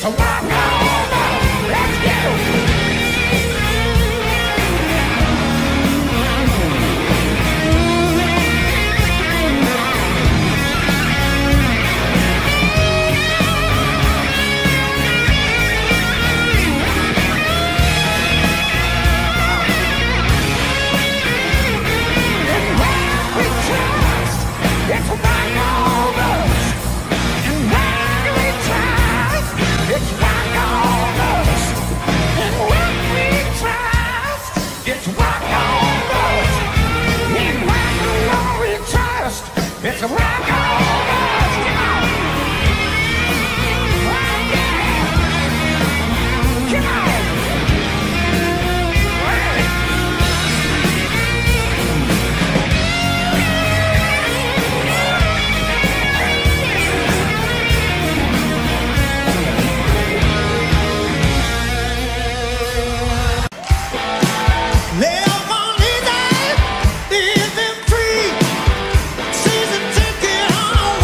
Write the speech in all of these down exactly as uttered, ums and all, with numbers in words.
It's a rock on. Let's go. It's rock on us, and when we trust, it's rock on us, and when we trust, it's rock on us, and when we trust, it's rock on us. Come on, oh, yeah. Come on. Live on easy, live free. Season ticket on.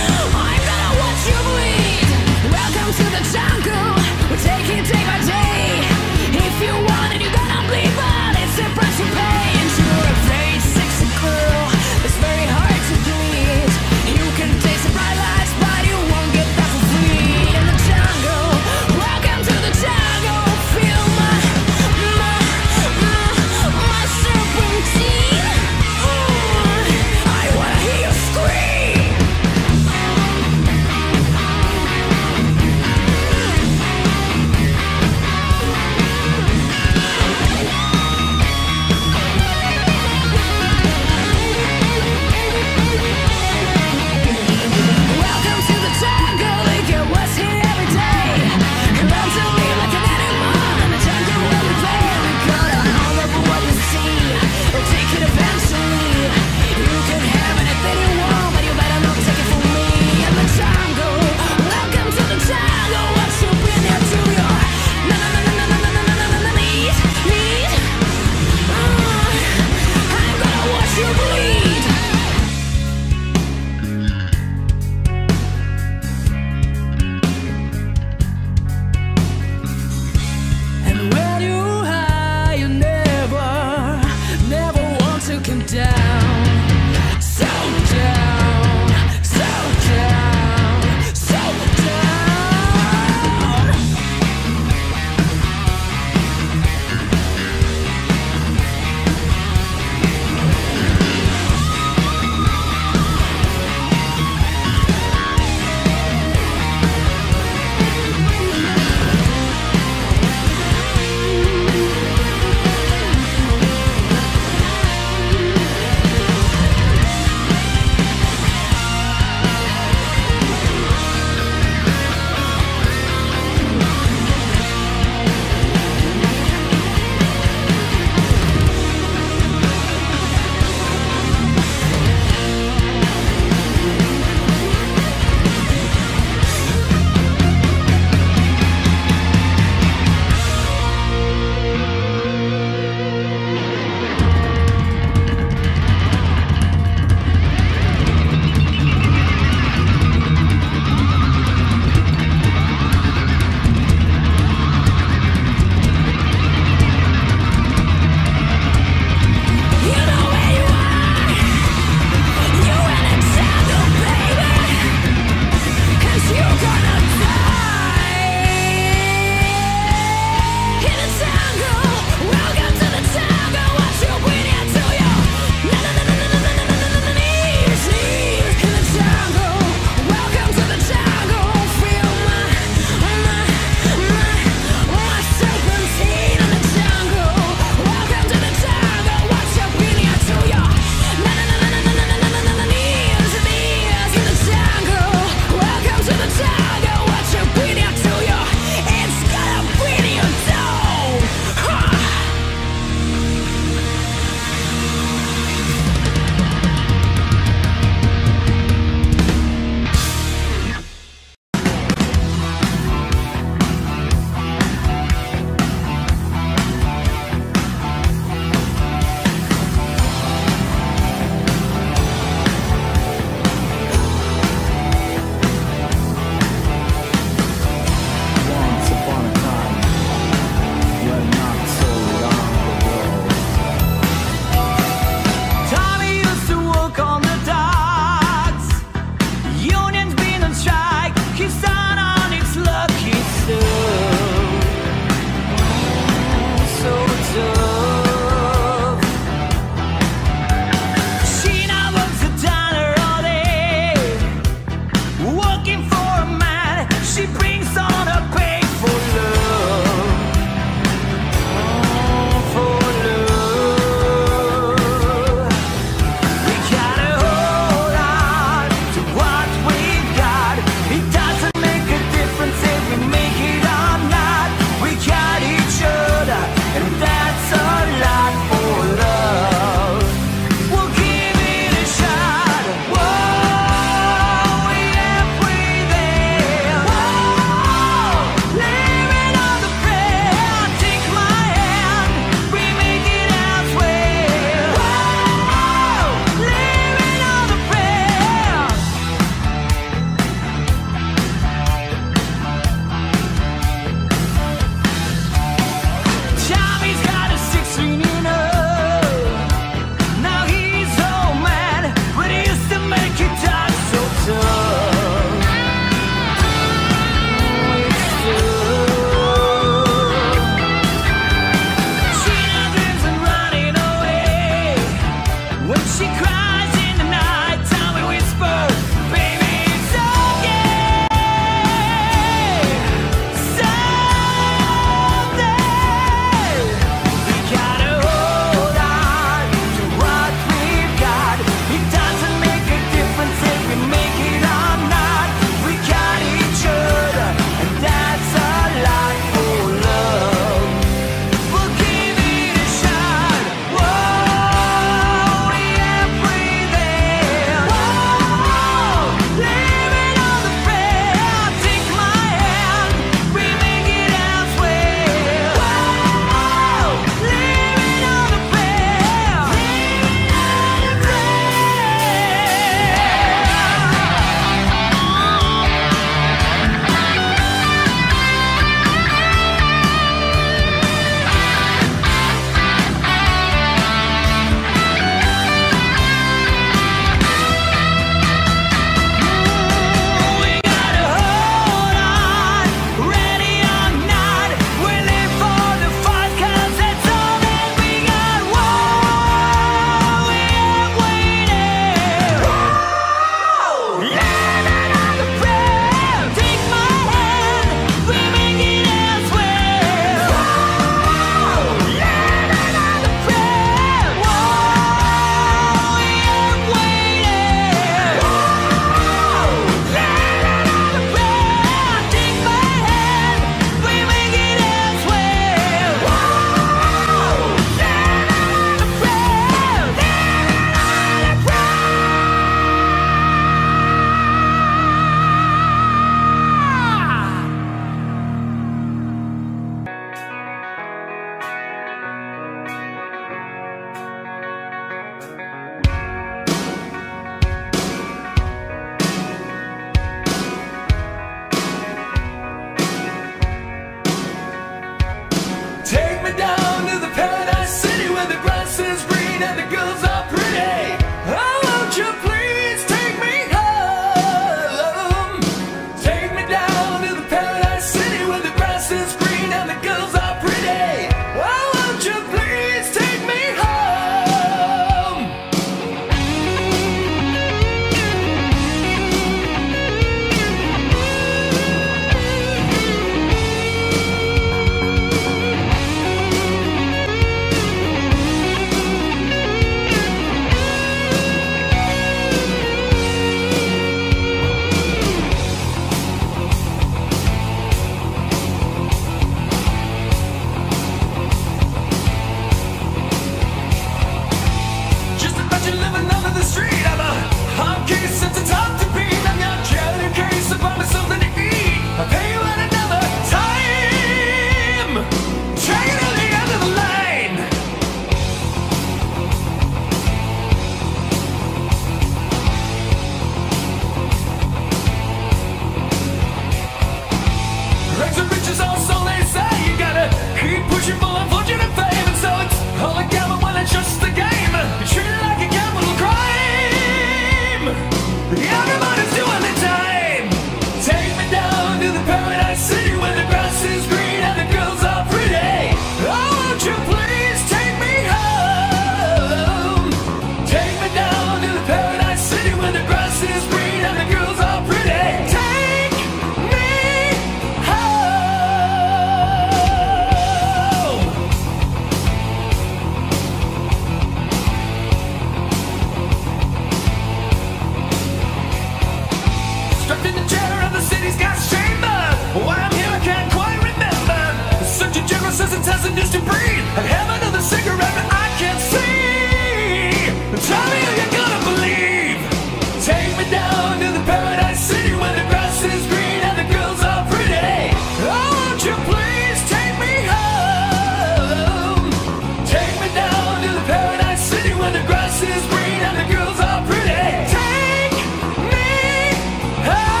doesn't just to breathe. I have another cigarette but I can't see. Tell me are you gonna believe? Take me down to the paradise city where the grass is green and the girls are pretty. Oh, won't you please take me home? Take me down to the paradise city where the grass is green and the girls are pretty. Take me home.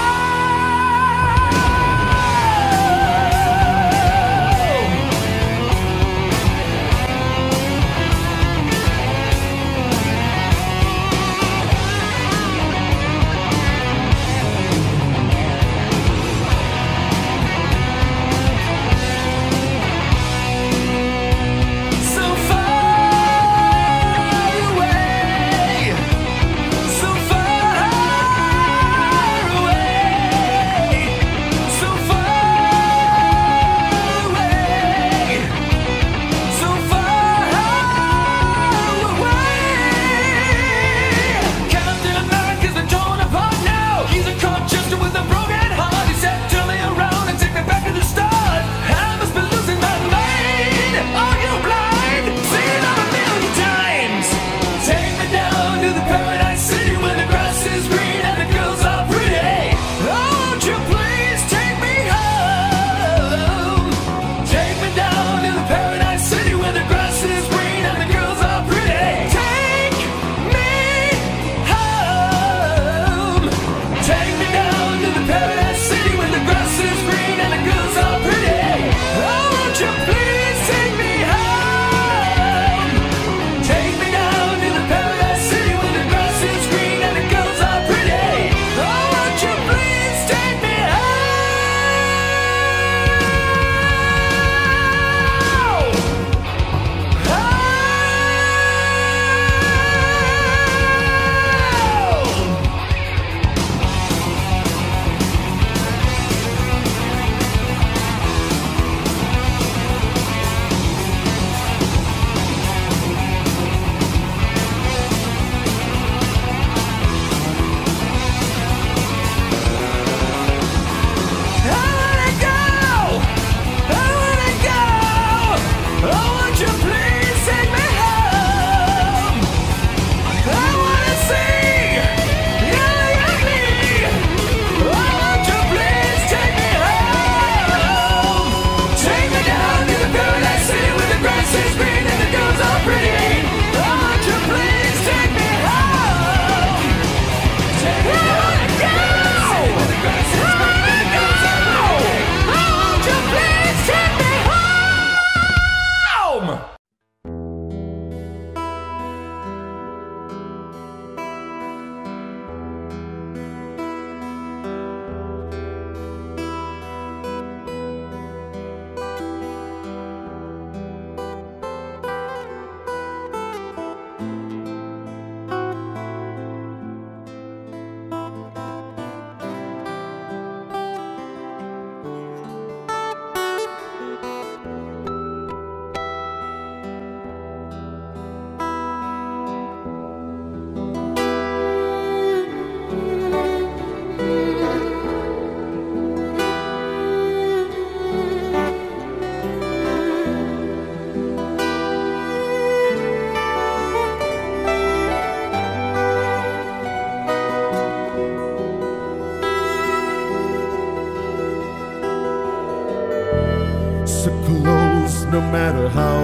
No matter how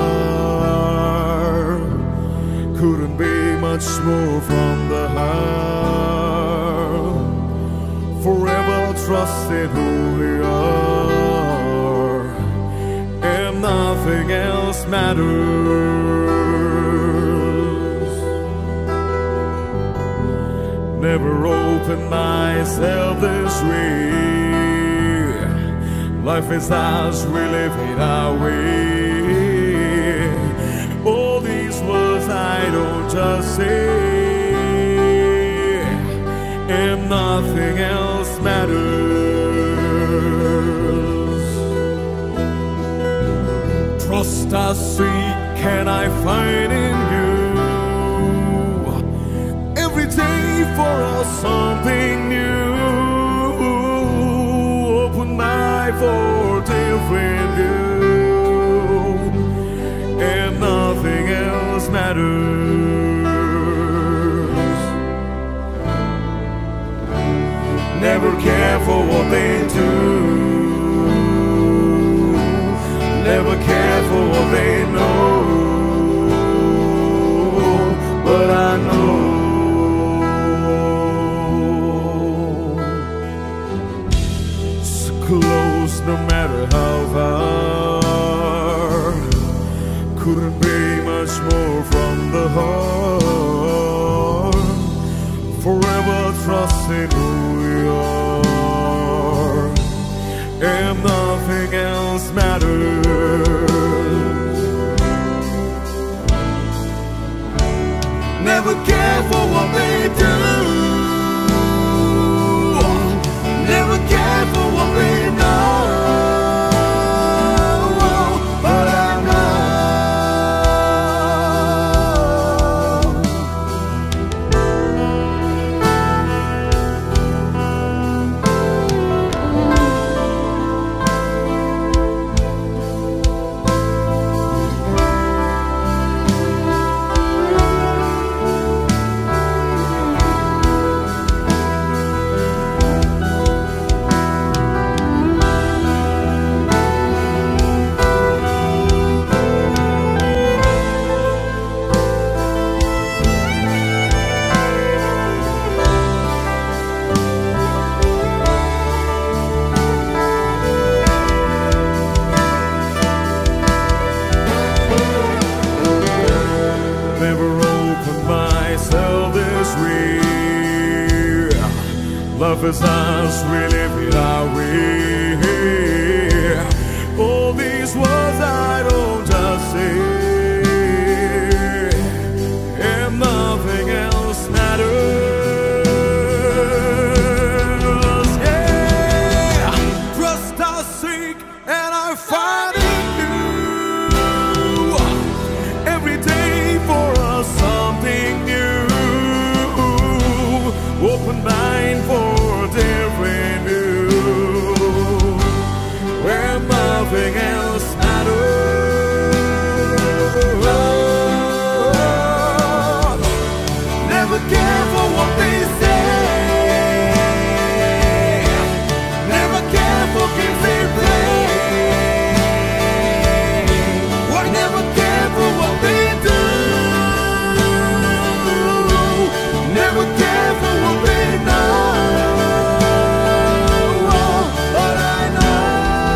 far, couldn't be much more from the heart. Forever trusting who we are, and nothing else matters. Never opened myself this way. Life is ours, we live it our way. All these words I don't just say, and nothing else matters. Trust I seek, can I find in you? Every day for us something new. Open my for different view. care for what they do. Never care for what they know. But I know so close, no matter how far. Couldn't be much more from the heart. Forever trusting who we are, and nothing else matters. Never care for what they do. Never care for what they know. But I know love is us, we live it our way. All these words I don't just say, and nothing else matters. Yeah, trust I seek and I find in you. Every day for us something new. Open mind for different view, where nothing else matters. Never care for what they say. Never care for games they play. Or never care for what they do. Never care for what they know. But I know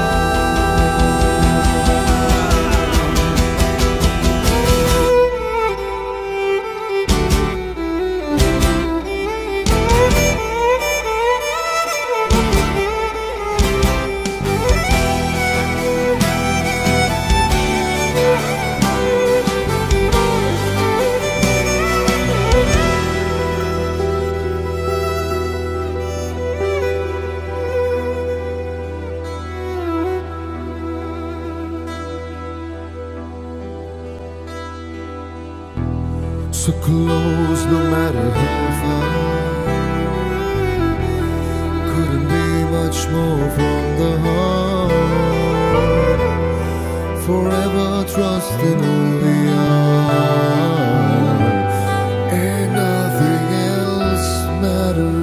so close, no matter how far. Couldn't be much more from the heart. Forever trusting who we are, and nothing else matters.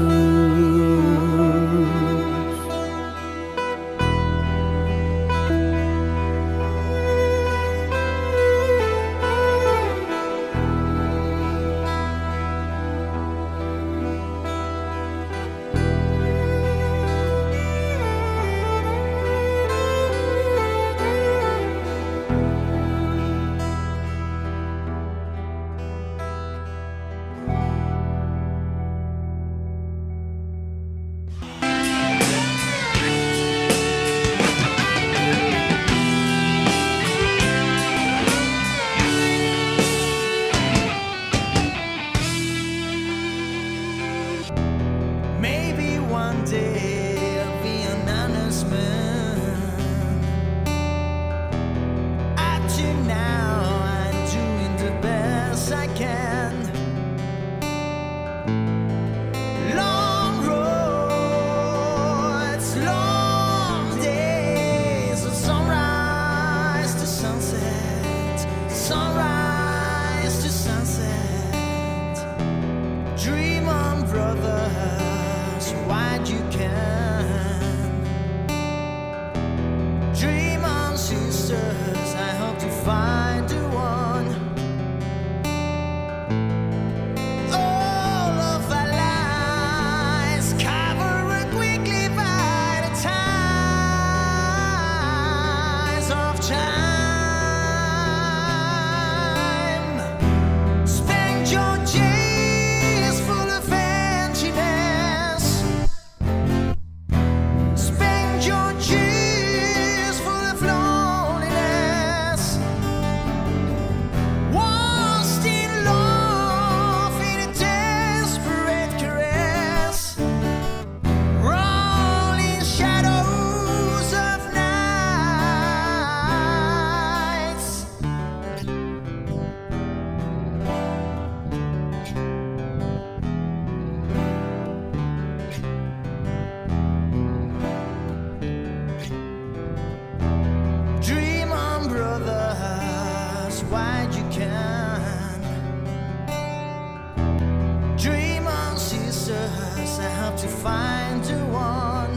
to find the one.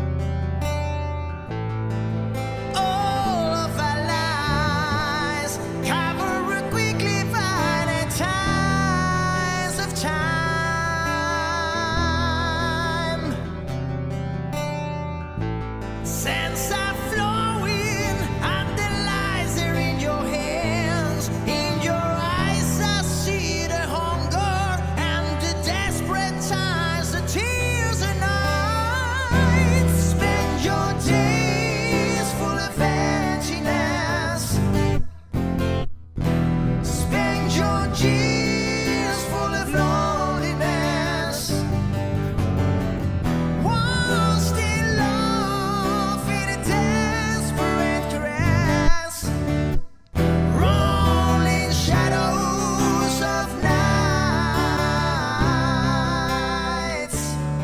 All of our lies cover a quickly finding ties of time. Sense are flowing and the lies are in your hands. In your eyes I see the hunger and the desperate times, the tears and nights. Spend your days full of emptiness. Spend your years full of loneliness. Once still love in a desperate caress. Rolling shadows of nights.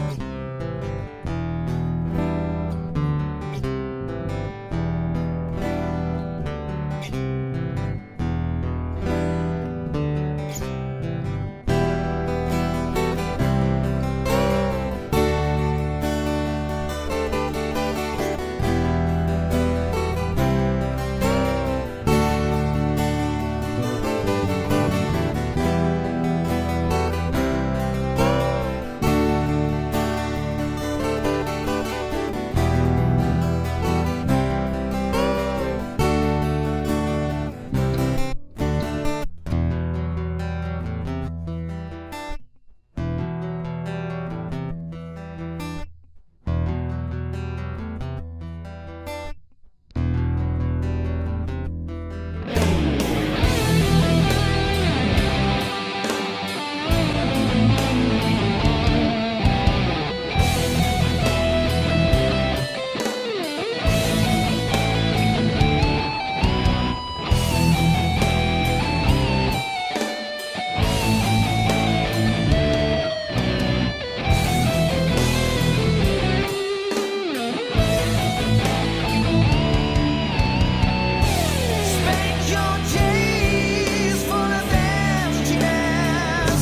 Spend your days full of emptiness.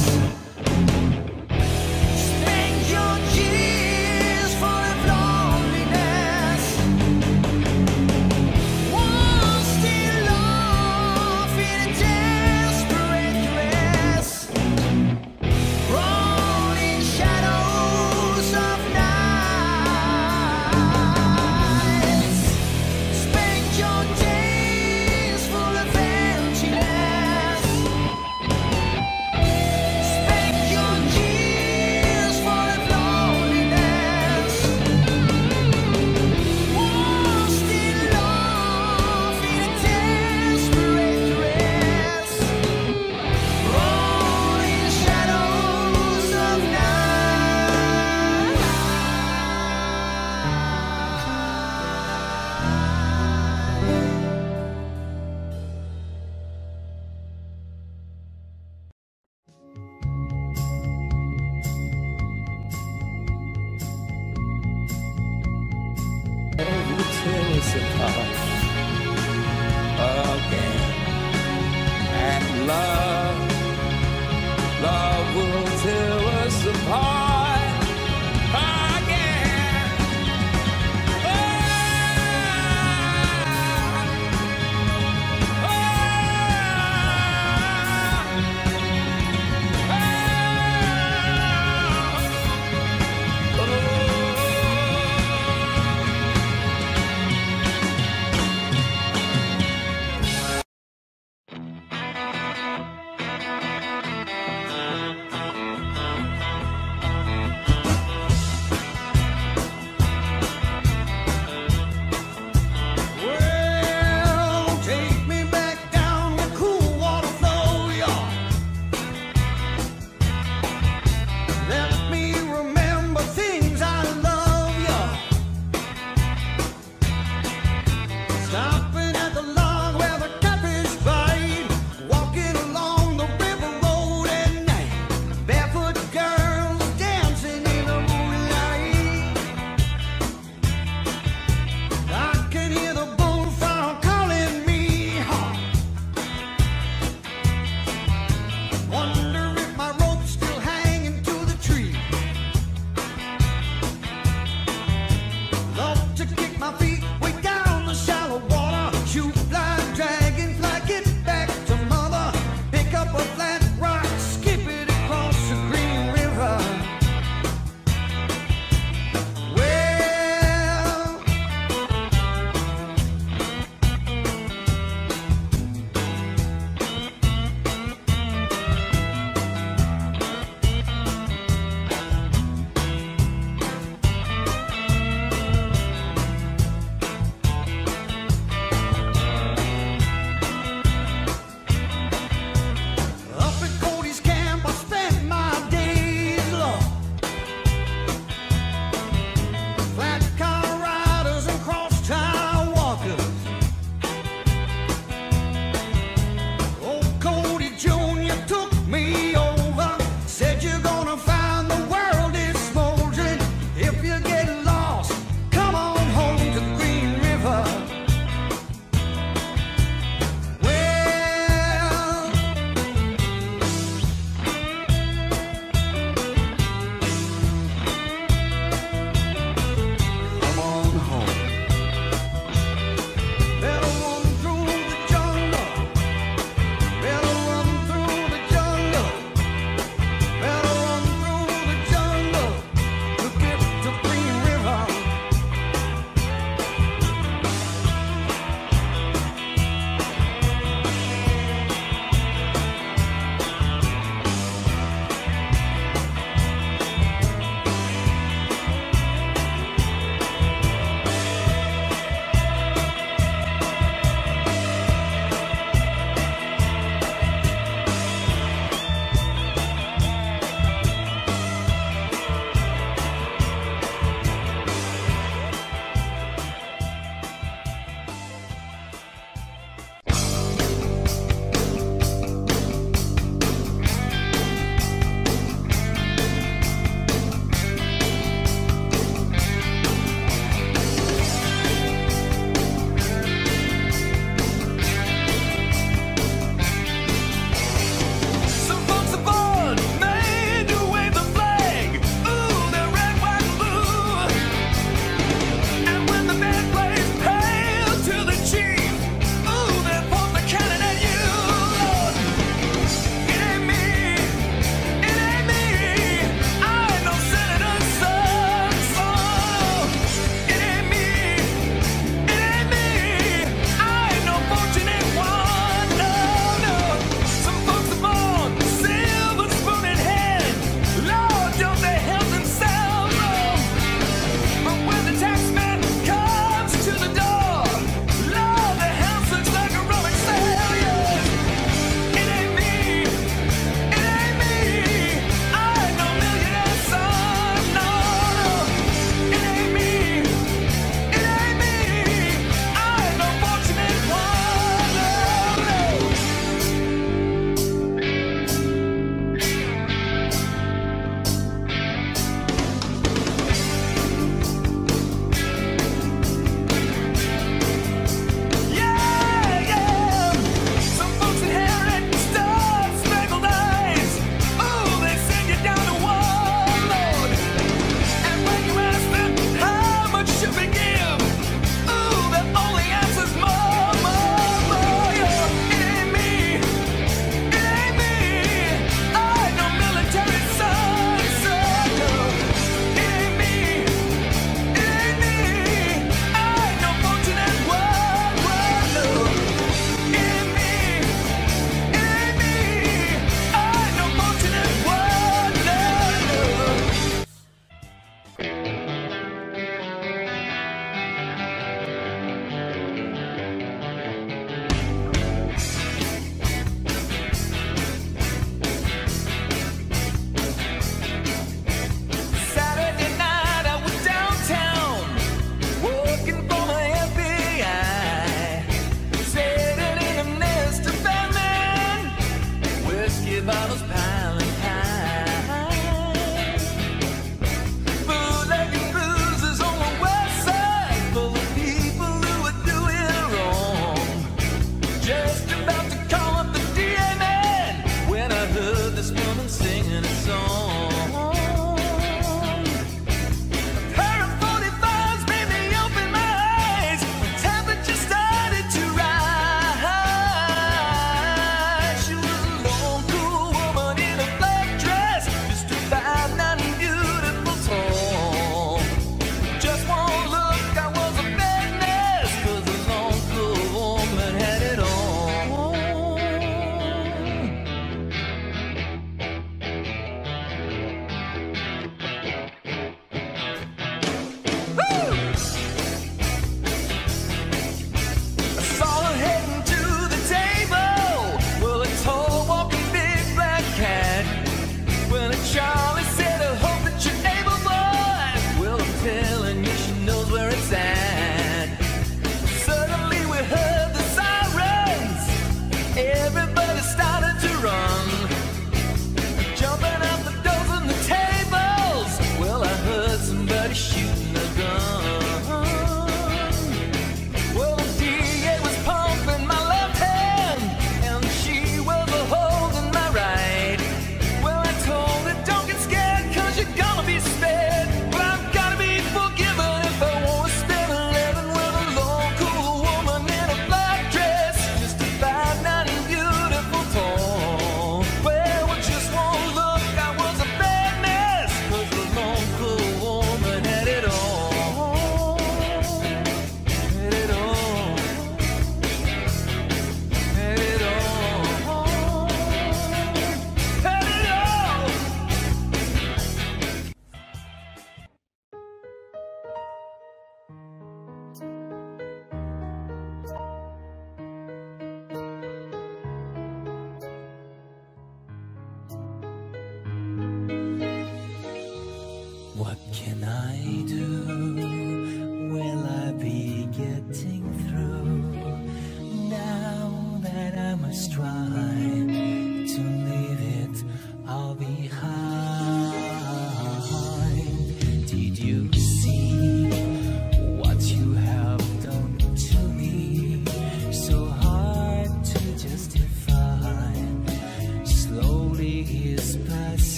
Spend your years full of loneliness. Once still love in a desperate caress. Rolling shadows of nights. Spend your days full of emptiness. Spend your years full of loneliness. Once still love in a desperate caress. Rolling shadows of Will tear us apart again, and love, love will tear us apart again. Oh, oh, oh, oh.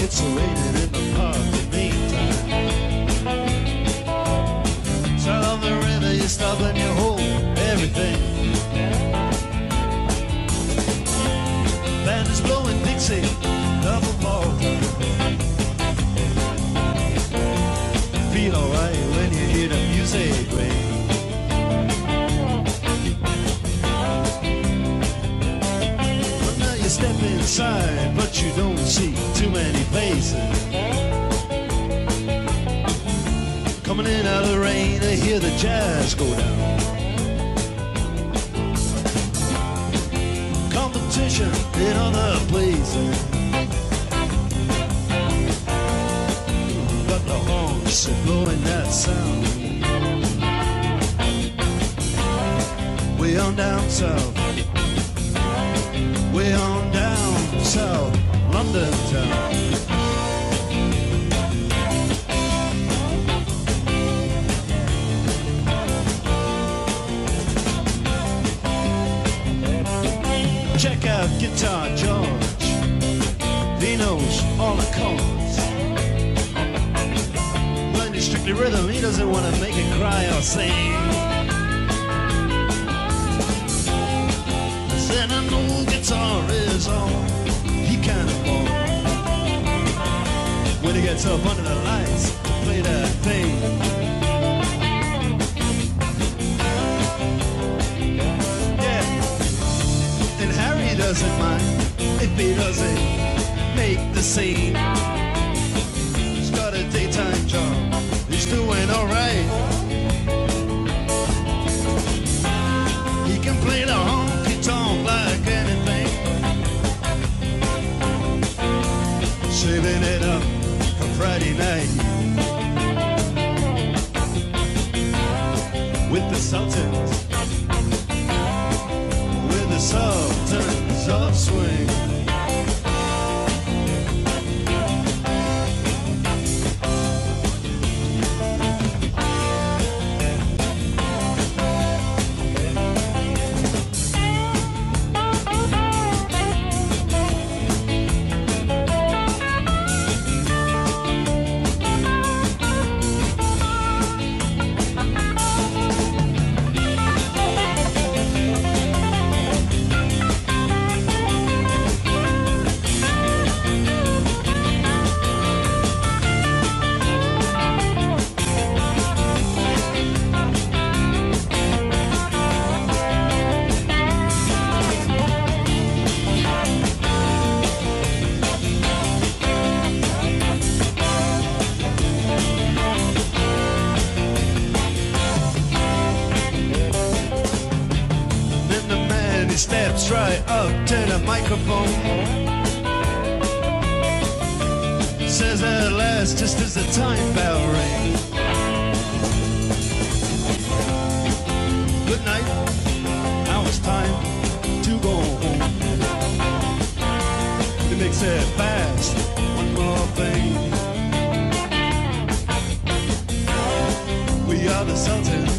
it's raining in the park in the meantime. South on the river, you stop and you hold everything. Band is blowing Dixie, double ball time. Feel alright when you hear the music ring. But now you step inside, but you don't see too many faces. Coming in out of the rain, I hear the jazz go down. Competition in other places, but the horns are blowing that sound. Way on down south, way on down south, London town. Check out Guitar George, he knows all the chords. When it's strictly rhythm, he doesn't want to make it cry or sing. Then an old guitar is all he can afford. When he gets up under the lights to play that thing, he doesn't mind if he doesn't make the scene. He's got a daytime job, he's doing alright. He can play the honky-tonk like anything, saving it up for Friday night with the Sultans, with the Sultans of Swing. Steps right up to the microphone, says at last, just as the time bell rings, good night, now it's time to go home. He makes it fast, one more thing. We are the Sultans,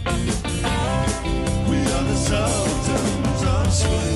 we are the Sultans of Swing.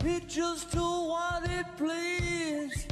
it just do what it please.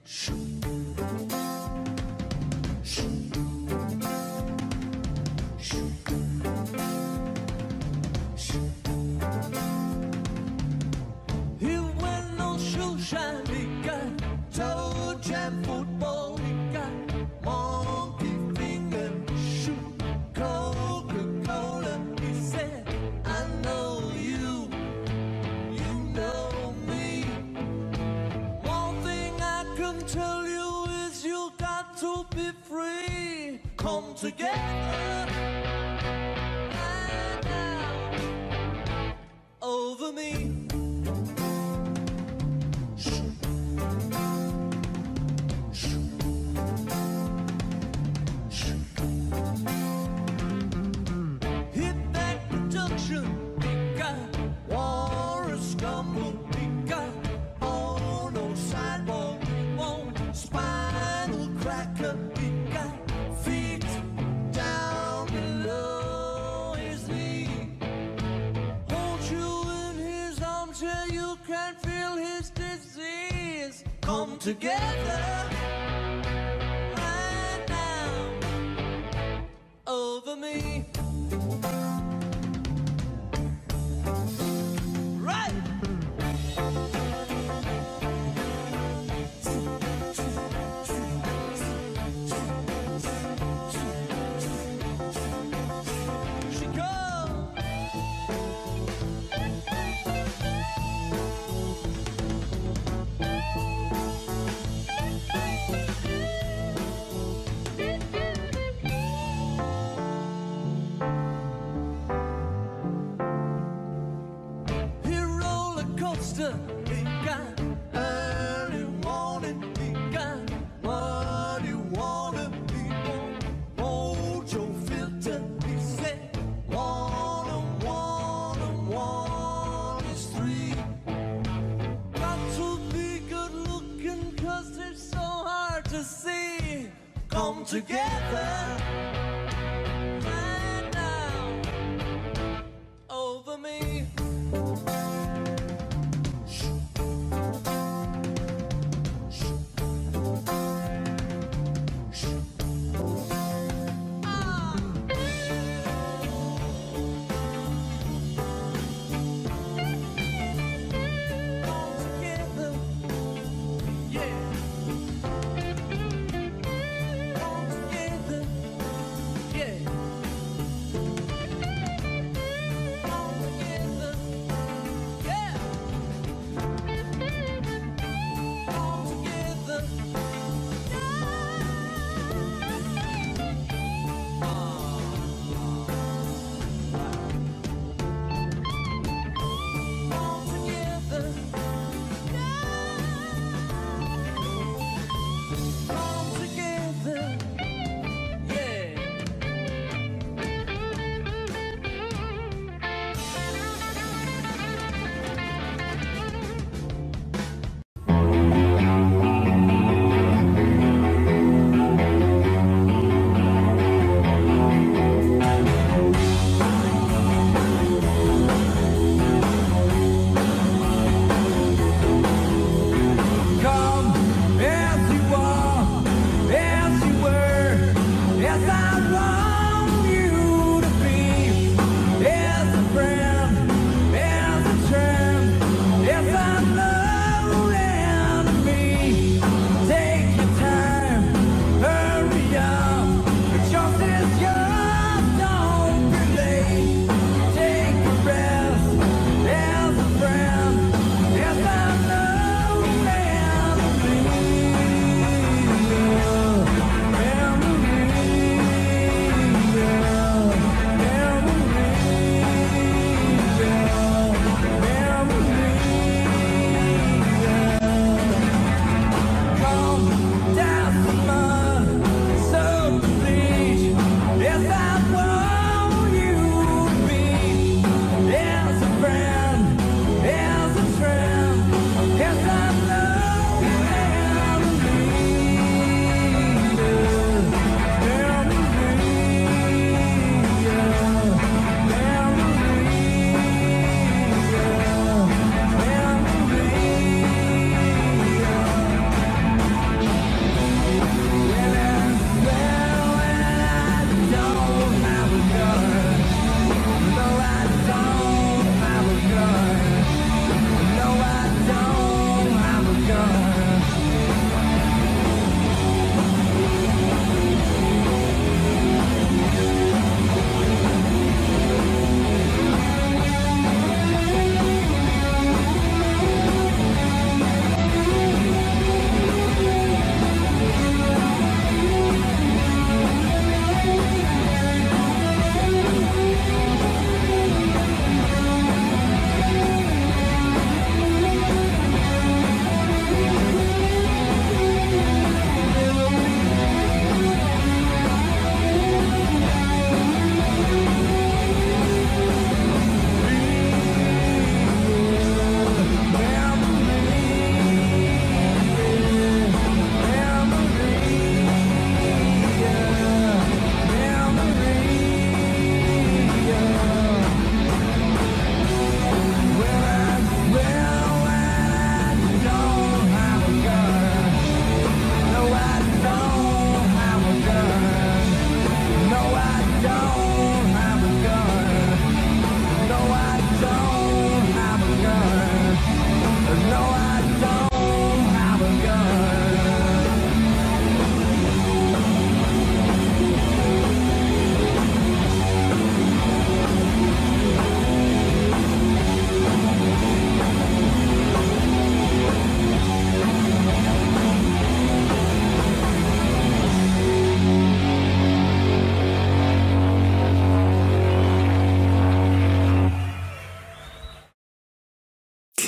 He went no shoe shine, he got toe jam football, he got monkey finger shoe, Coca-Cola. He said, I know you, you know me. One thing I can tell you is you got to be free. Come together right now over me. Hit that production, he got war stumble, he got oh no sidewalk, he won't spinal cracker, he got feet down below his knee. Hold you in his armchair, you can feel his disease. Come together right now over me. Right. She goes. He roller coaster, he got early warning, he got what he wanted, he won't hold your filter. He said, one and one and one is three. Got to be good looking, cause it's so hard to see. Come together right now over me. Together, yeah. All together.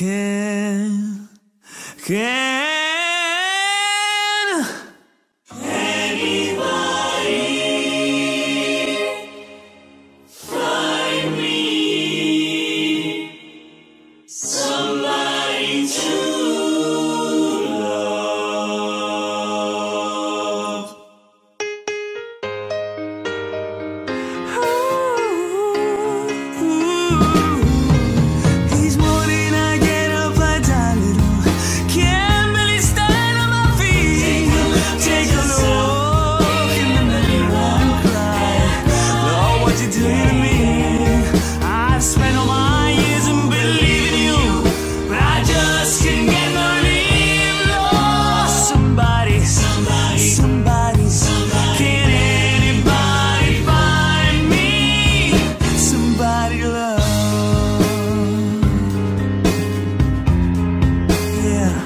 can, can anybody find me somebody to love? Each morning I get up, I die little. Can't barely stand on my feet. Take a look in the mirror and cry. Lord, what you doing to me? I've spent all my years in believing you, but I just can't get no relief. Lord, somebody, somebody, somebody, can anybody find me somebody to love? Yeah.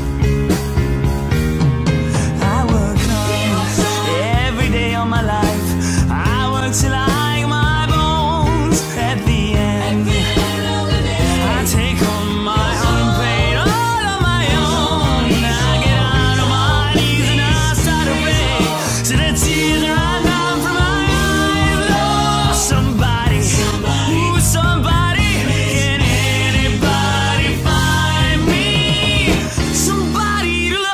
I work hard every day of my life. I work till I ache my bones. At the end, I take on my own pain, all on my own. I get out of my knees and I start to pray. So the tears run down from my eyes. Lord, somebody, ooh, somebody, can anybody find me somebody to love?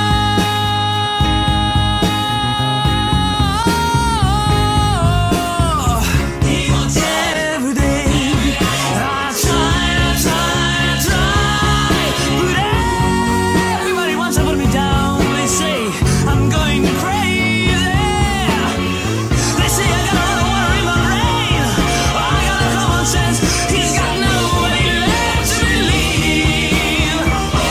Every day I try, I try, I try, but everybody wants to put me down. They say I'm going crazy. They say I got a lot of water in my brain. I got no common sense. He's got nobody left to believe.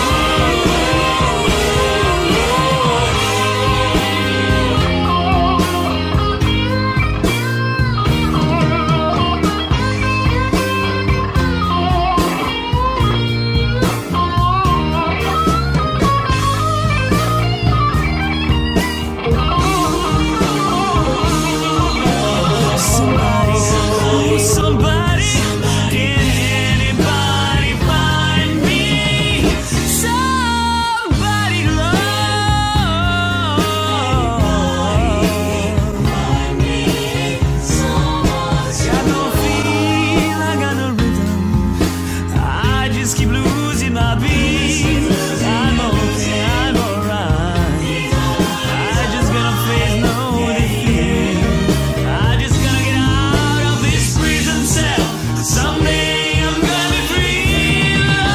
Somebody, oh, somebody, can anybody find me somebody to love? Got no feel, I got no rhythm. I just keep losing my beat. I'm okay, I'm alright. I just gonna face no defeat. I just gonna get out of this prison cell. Someday I'm gonna be free.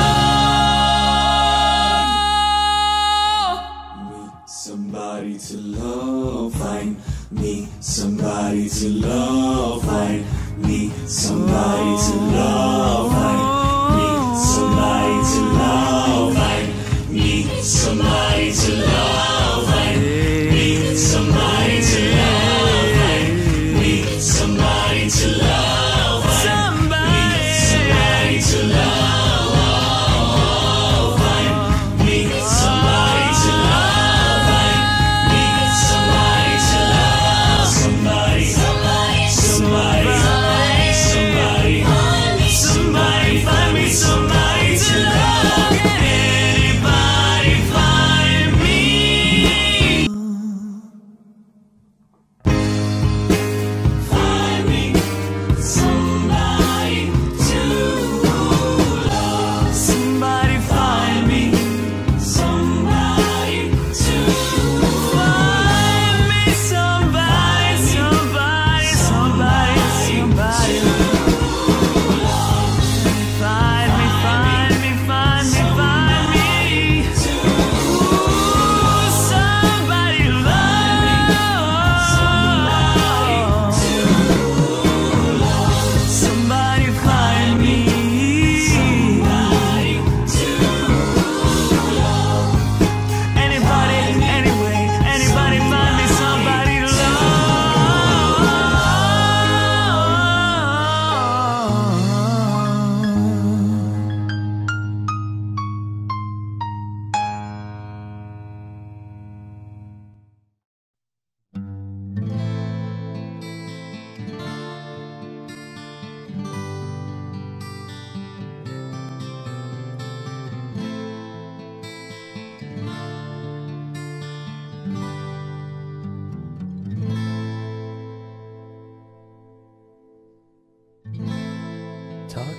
Love, find me somebody to love, find me somebody to love, find me somebody to love, find me somebody to love, find me somebody to love, find me somebody to love, find me somebody to love, find me somebody to love, somebody, somebody, somebody, somebody,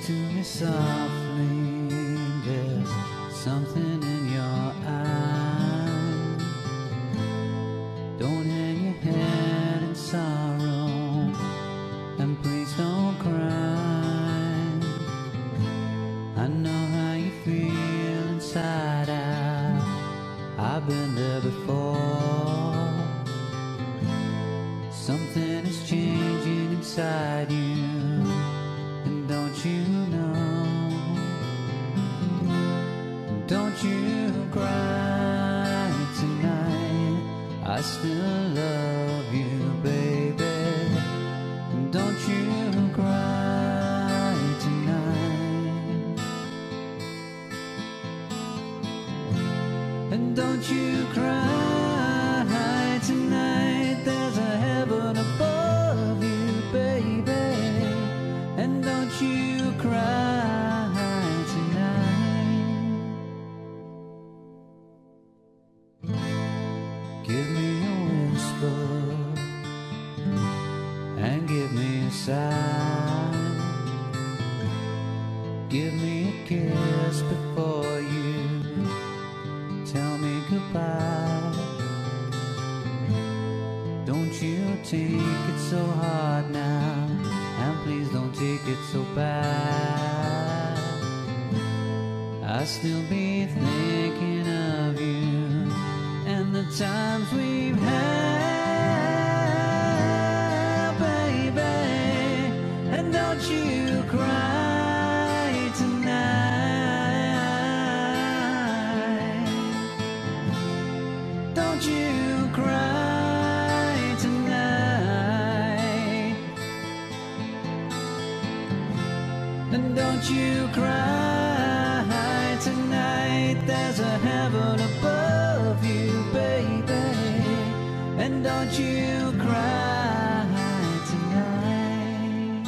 to me softly, there's something in your eyes. Don't hang your head in sorrow, and please don't cry. I know how you feel inside out, I've been there before. Something is changing inside you, and don't you know? Don't you cry tonight, I still love you, baby. Don't you cry tonight. And don't you cry tonight, there's a heaven above you, baby. And don't you cry tonight. Give me a whisper and give me a sigh. Give me a kiss before you tell me goodbye. Don't you take it so hard now, and please don't take it so bad. I still be thinking of you and the times we've had, baby. And don't you cry tonight. Don't you cry tonight. And don't you cry tonight, there's a heaven above you, baby. And don't you cry tonight.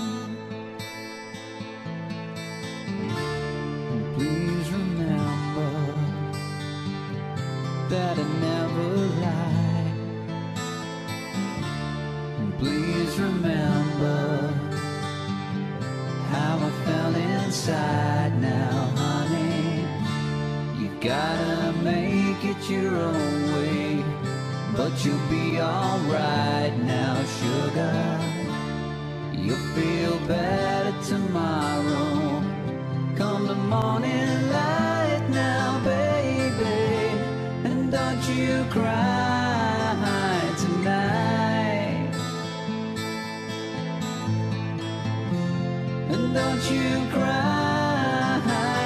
And please remember that I never lie. And please remember how I felt inside now, honey. You gotta make it your own way, but you'll be alright now, sugar. You'll feel better tomorrow, come the morning light now, baby. And don't you cry tonight. And don't you cry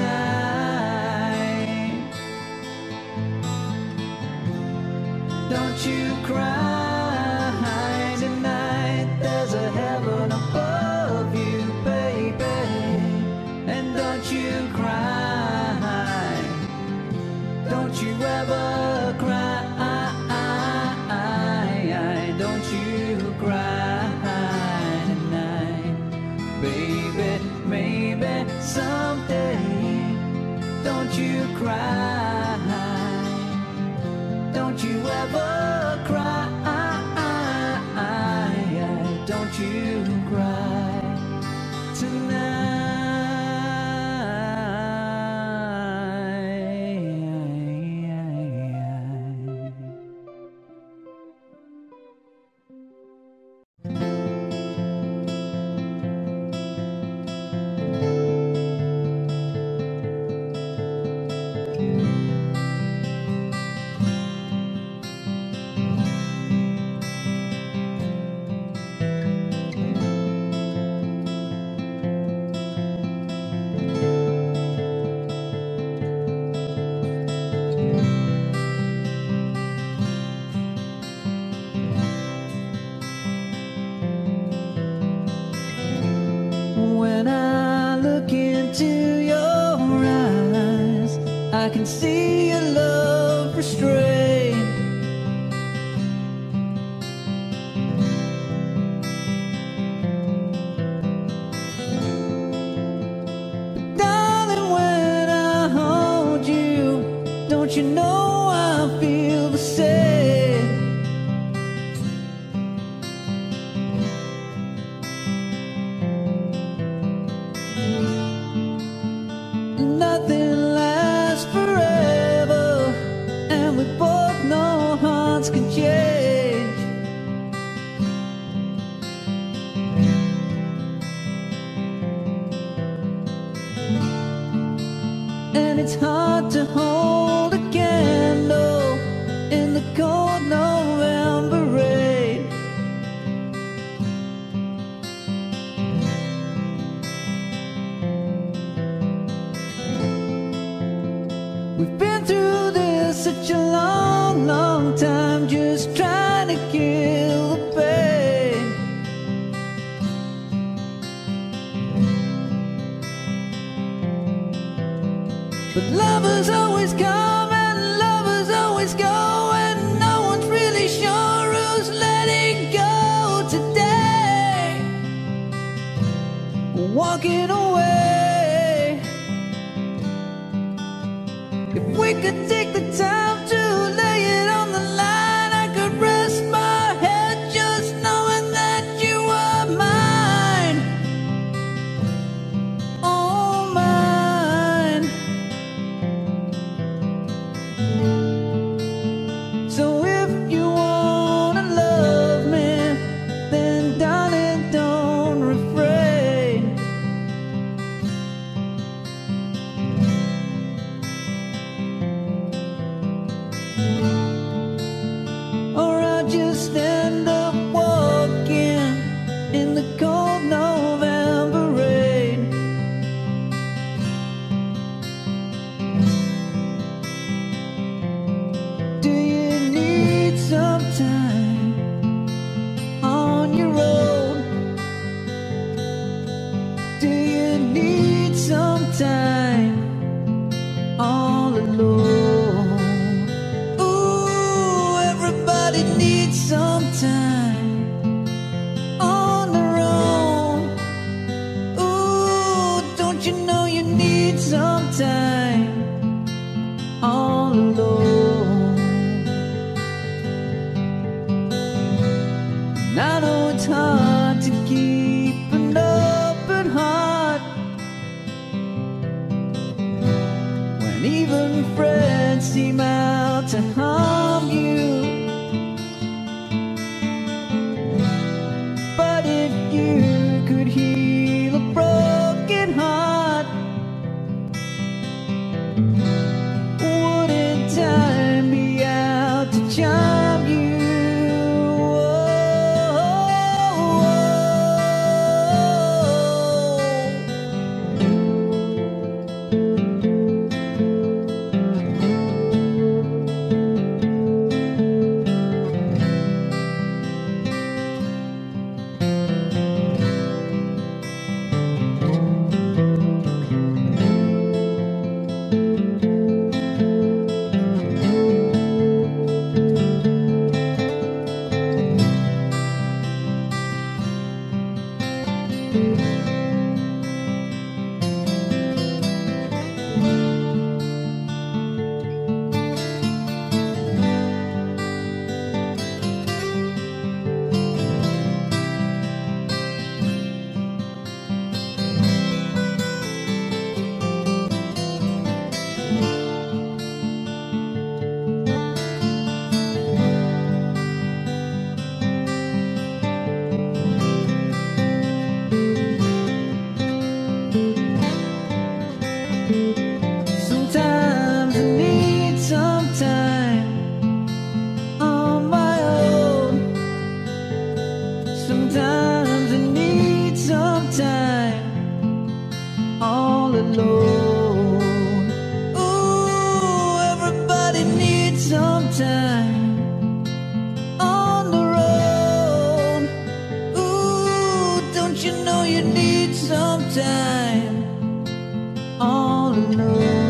tonight. Don't you cry tonight, there's a heaven above you, baby. And don't you cry, don't you ever cry, don't you cry tonight, baby. Maybe someday, don't you cry, don't you ever cry, don't you cry tonight. When I look into your eyes, I can see your love restrained. But darling, when I hold you, don't you know I feel the same? it's hard to hold a candle in the cold November rain. We've been through this such a long, long time, just trying to kill the pain. But lovers always come and lovers always go, and no one's really sure who's letting go today. Walking away. If we could take the time to lay it on the line, I could rest my head just knowing that you are mine. Oh, mine. So if you wanna love me, then darling, don't refrain. Or I'll just end up walking in the cold November rain. Do you need some time on your own? Do you need some time all alone? Ooh, everybody needs some time on their own. Ooh, don't you know you need some time all alone? And I know it's hard to keep an open heart when even friends seem out to harm you. But if you could heal a broken heart, wouldn't time be out to charm you? Sometimes I need some time on my own. Sometimes I need some time all alone. Ooh, everybody needs some time on their own. Ooh, don't you know you need some time all alone?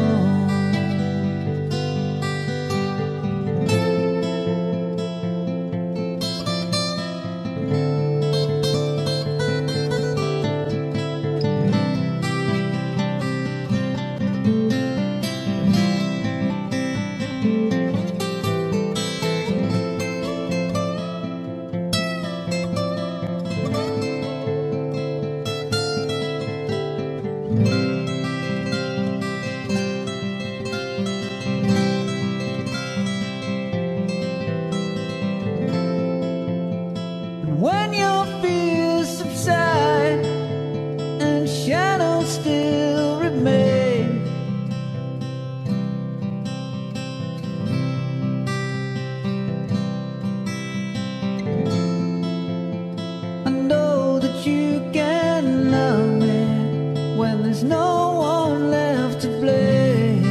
there's no one left to blame.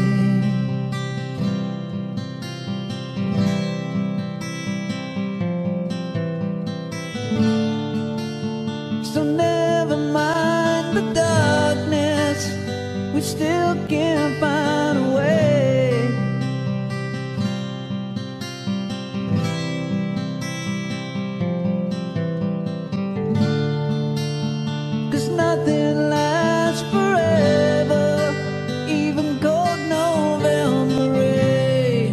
So never mind the darkness, we still can't find a way. 'Cause nothing lasts forever, even cold November rain.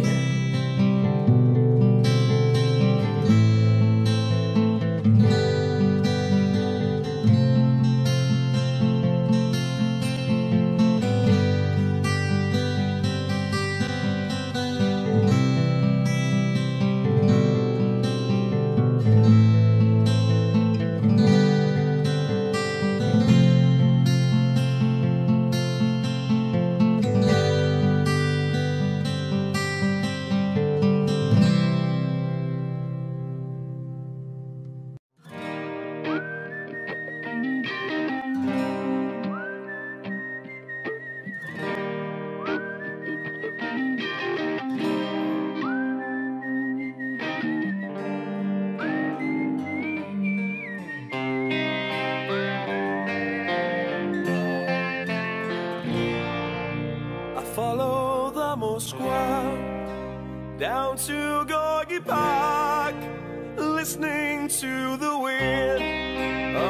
I follow the Moskwa down to Gorky Park, listening to the wind of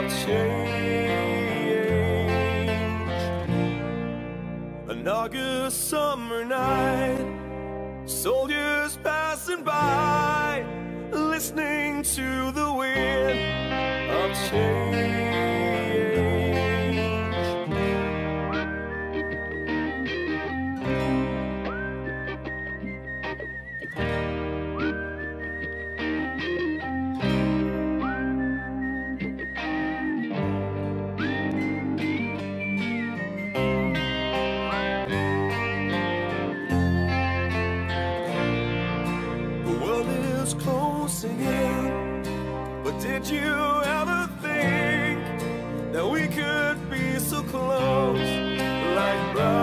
change. An August summer night, soldiers passing by, listening to the wind of change. Closing in, but did you ever think that we could be so close, like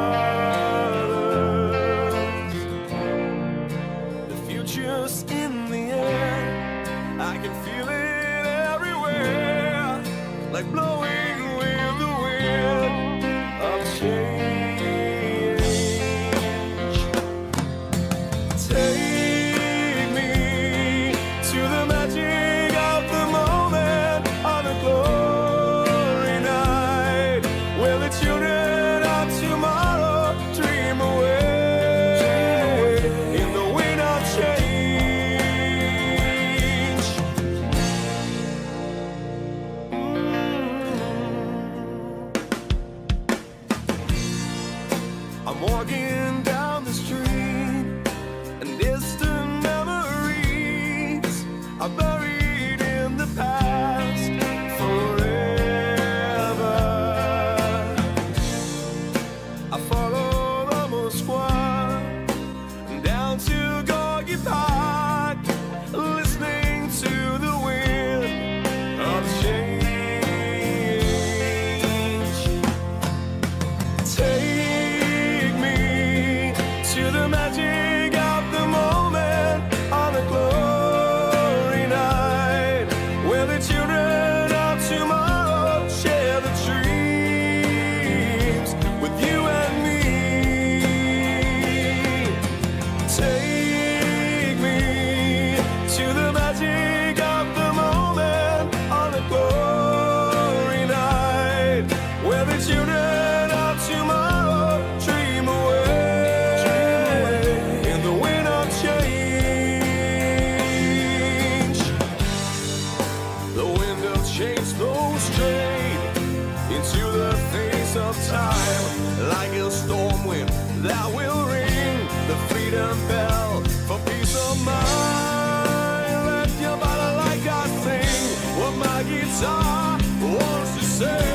brothers? The future's in the air, I can feel it everywhere, like blowing with the wind of change. Take walking down the street, and distant memories are buried in the past forever. I follow the Moskwa down to Gorky Park, listening to the wind of change. Take the magic of the moment on a glory night, where the children of tomorrow share the dreams with you and me. Take me to the magic of the moment on a glory night, where the children of tomorrow dream away. Change flows straight into the face of time, like a storm wind that will ring the freedom bell for peace of mind. Let your body like I sing what my guitar wants to say.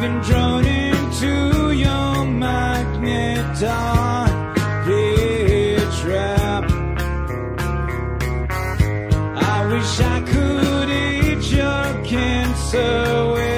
been drawn into your magneton play trap. I wish I could eat your cancer away.